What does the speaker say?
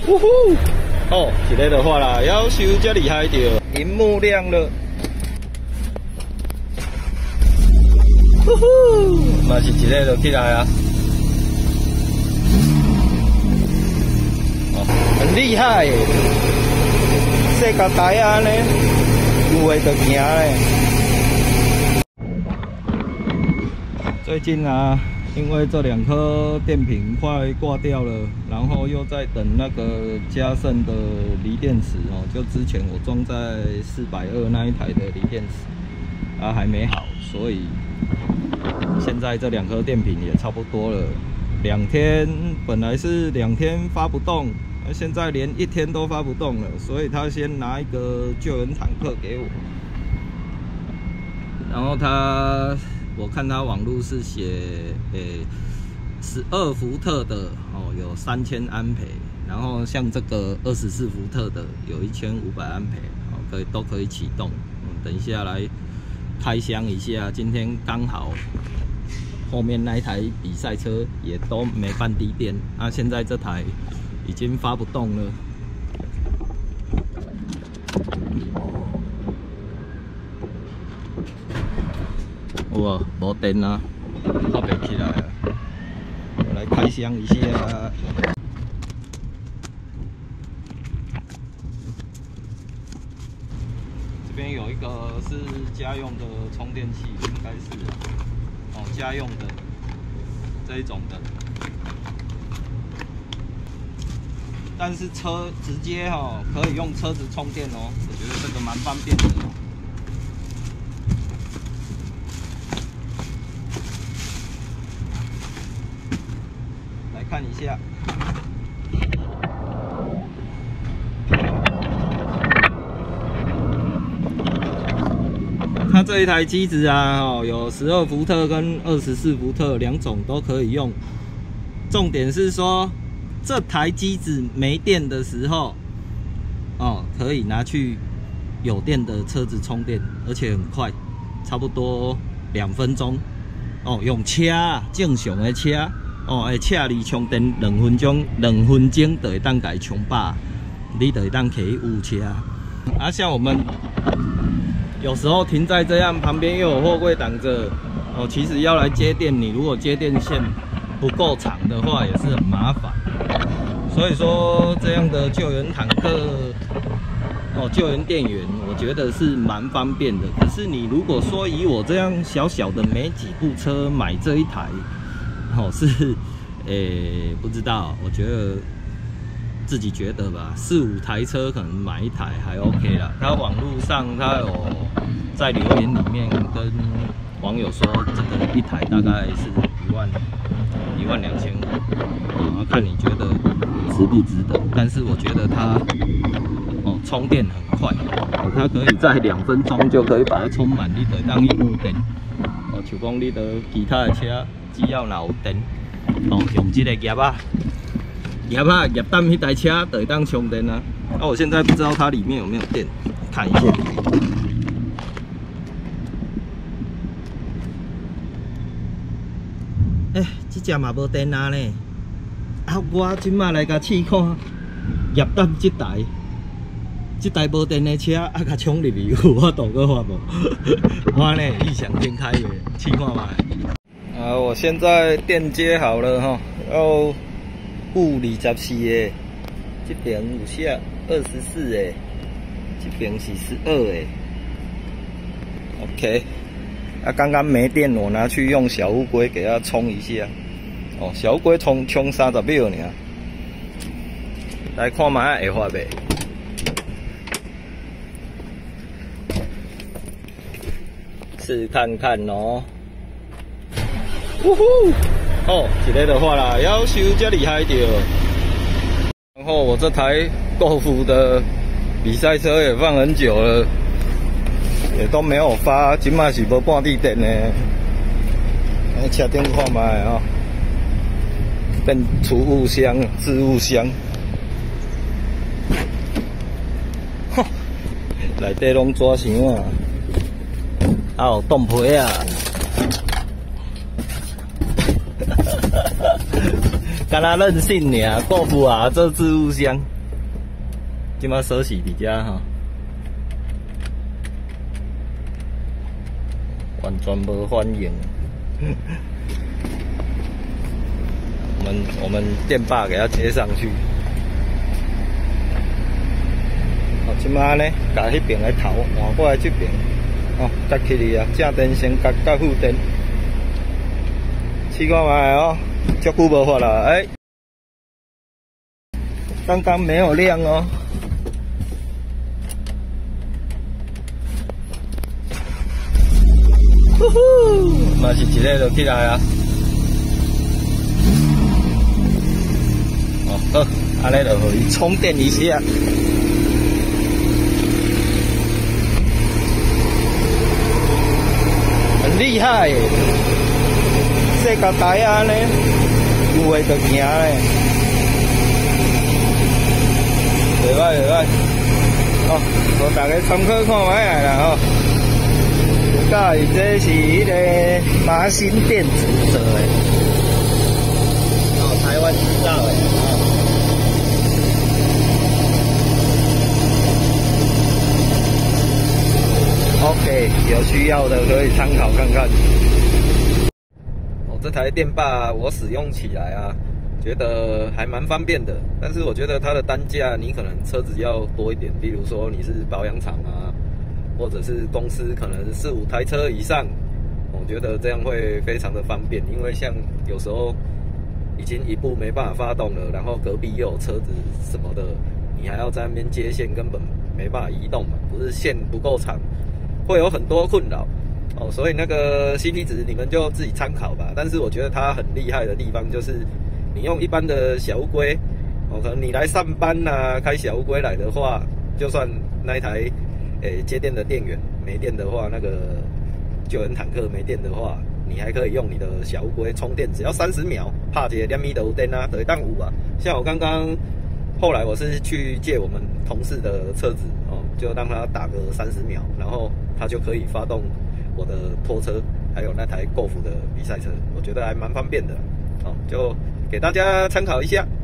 呼呼！哦，一个就发啦，夭寿这厉害着，荧幕亮了。呼呼，嘛是一个就起来啊。哦，很厉害耶！世界台啊呢，有诶就行咧。 最近啊，因为这2颗电瓶快挂掉了，然后又在等那个嘉盛的锂电池哦，就之前我装在420那一台的锂电池啊还没好，所以现在这2颗电瓶也差不多了。2天本来是2天发不动，现在连1天都发不动了，所以他先拿一个救援坦克给我，然后我看他网路是写12伏特的哦，有3000安培，然后像这个24伏特的有1500安培，哦，都可以启动。等一下来开箱一下，今天刚好后面那一台比赛车也都没办低电，那现在这台已经发不动了。 哇，无电啊，发不起来啊！我来开箱一下。这边有一个是家用的充电器，应该是哦，家用的这一种的。但是车直接可以用车子充电哦，我觉得这个蛮方便的。 看一下，它这一台机子啊，有12伏特跟24伏特2种都可以用。重点是说，这台机子没电的时候，可以拿去有电的车子充电，而且很快，差不多2分钟。用车正常的车。 会车里充电2分钟就会当给充饱，你就会当可以误车。啊，像我们有时候停在这样，旁边又有货柜挡着，其实要来接电，你如果接电线不够长的话，也是很麻烦。所以说，这样的救援坦克，救援电源，我觉得是蛮方便的。可是你如果说以我这样小小的没几部车买这一台， 是，不知道，我觉得自己觉得吧，4、5台车可能买1台还 OK 啦。他网络上他有在留言里面跟网友说，这个1台大概是12500，看你觉得值不值得。但是我觉得它充电很快，它可以在2分钟就可以把它充满，你就当去有电。像讲你到其他的车。 只要有电，用这个叶啊叶淡那台车就会当充电啊。我现在不知道它里面有没有电，看一下。这只嘛无电啊呢。我今麦来甲试看叶淡这台无电的车，甲充入去，有法度个发无？我呢异想天开的，试看卖。 我现在电接好了哈，要负24的，这边有写24的，这边是12的。OK， 刚刚没电，我拿去用小乌龟给它充一下。小乌龟充30秒呢。来看卖会发袂？试看看哦。 呼呼！一个就发啦，夭寿这厉害着。然后我这台够福的比赛车也放很久了，也都没有发，今麦是无半滴电呢。来车顶看卖变储物箱、置物箱，内底拢纸箱啊，还有冻皮啊。 干那任性尔，过夫啊，做置物箱，即马锁匙伫遮吼，完全无反应。我们电霸给它接上去。哦，即马呢，甲迄边的头换过来这边，哦，夹起哩啊，正电先夹到副电，试看卖哦，足久无发啦，哎，刚刚没有亮哦。呼呼，嘛是一个就起来啊。哦，好，安尼就可以充电一下。很厉害耶！这个台啊呢，有诶就行咧，袂歹袂歹。哦，互大家参考看卖下啦吼。介意这是迄个麻芯电子做的，哦，台湾制造的。OK， 有需要的可以参考看看。哦，这台电霸我使用起来啊，觉得还蛮方便的。但是我觉得它的单价，你可能车子要多一点，比如说你是保养厂啊，或者是公司可能4、5台车以上，我觉得这样会非常的方便。因为像有时候已经一部没办法发动了，然后隔壁又有车子什么的，你还要在那边接线，根本没办法移动嘛，不是线不够长。会有很多困扰哦，所以那个 CP 值你们就自己参考吧。但是我觉得它很厉害的地方就是，你用一般的小乌龟哦，可能你来上班啊，开小乌龟来的话，就算那一台接电的电源没电的话，那个救援坦克没电的话，你还可以用你的小乌龟充电，只要30秒，拍一个2米的电啊，就会当有啊。像我刚刚后来我是去借我们同事的车子哦，就让他打个30秒，然后他就可以发动我的拖车，还有那台Golf的比赛车，我觉得还蛮方便的哦，就给大家参考一下。